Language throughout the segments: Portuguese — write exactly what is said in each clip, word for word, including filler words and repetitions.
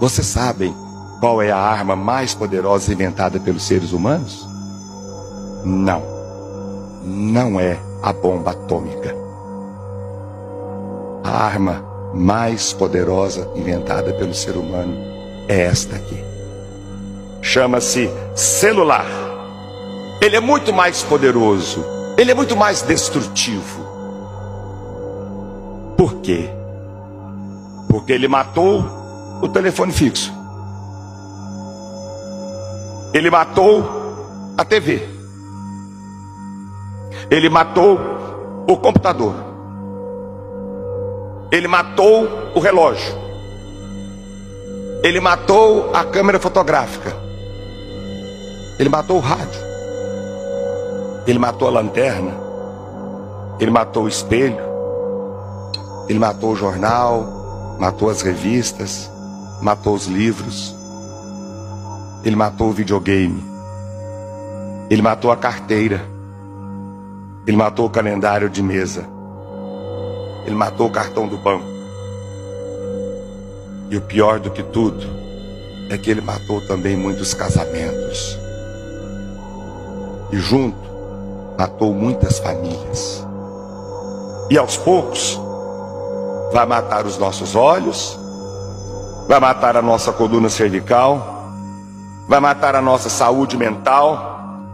Vocês sabem qual é a arma mais poderosa inventada pelos seres humanos? Não, não é a bomba atômica. A arma mais poderosa inventada pelo ser humano é esta aqui. Chama-se celular. Ele é muito mais poderoso, ele é muito mais destrutivo. Por quê? Porque ele matou o telefone fixo. Ele matou a T V. Ele matou o computador. Ele matou o relógio. Ele matou a câmera fotográfica. Ele matou o rádio. Ele matou a lanterna. Ele matou o espelho. Ele matou o jornal. Matou as revistas. Matou os livros. Ele matou o videogame. Ele matou a carteira. Ele matou o calendário de mesa. Ele matou o cartão do banco. E o pior do que tudo é que ele matou também muitos casamentos. E junto, matou muitas famílias. E aos poucos, vai matar os nossos olhos, vai matar a nossa coluna cervical, vai matar a nossa saúde mental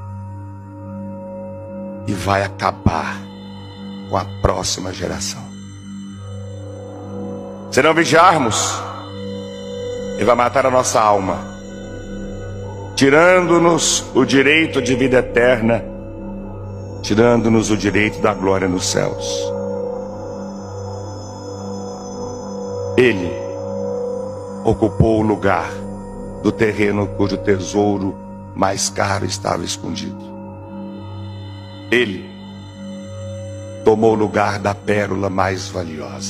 e vai acabar com a próxima geração. Se não vigiarmos, ele vai matar a nossa alma, tirando-nos o direito de vida eterna, tirando-nos o direito da glória nos céus. Ele ocupou o lugar do terreno cujo tesouro mais caro estava escondido. Ele tomou o lugar da pérola mais valiosa.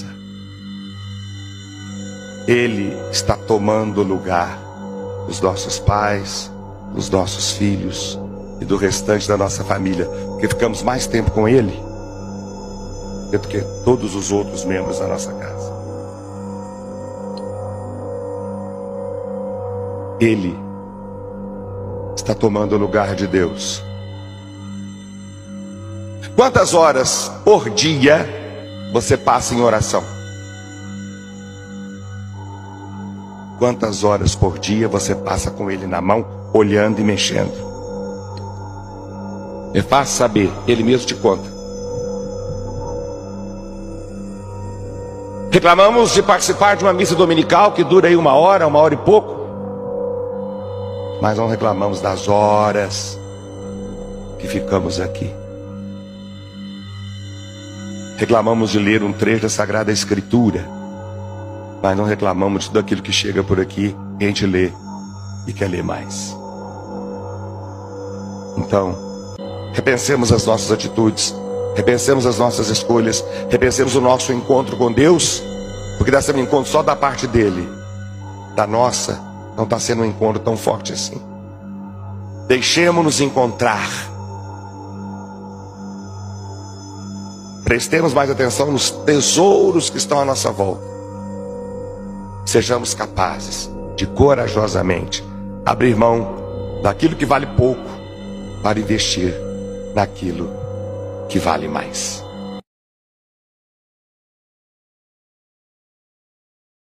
Ele está tomando o lugar dos nossos pais, dos nossos filhos e do restante da nossa família, porque ficamos mais tempo com ele do que todos os outros membros da nossa casa. Ele está tomando o lugar de Deus. Quantas horas por dia você passa em oração? Quantas horas por dia você passa com ele na mão, olhando e mexendo? É fácil saber, ele mesmo te conta. Reclamamos de participar de uma missa dominical que dura aí uma hora, uma hora e pouco. Mas não reclamamos das horas que ficamos aqui. Reclamamos de ler um trecho da Sagrada Escritura, mas não reclamamos de tudo aquilo que chega por aqui e a gente lê e quer ler mais. Então, repensemos as nossas atitudes, repensemos as nossas escolhas, repensemos o nosso encontro com Deus, porque deve ser um encontro só da parte dele. Da nossa, não está sendo um encontro tão forte assim. Deixemos-nos encontrar. Prestemos mais atenção nos tesouros que estão à nossa volta. Sejamos capazes de corajosamente abrir mão daquilo que vale pouco para investir naquilo que vale mais.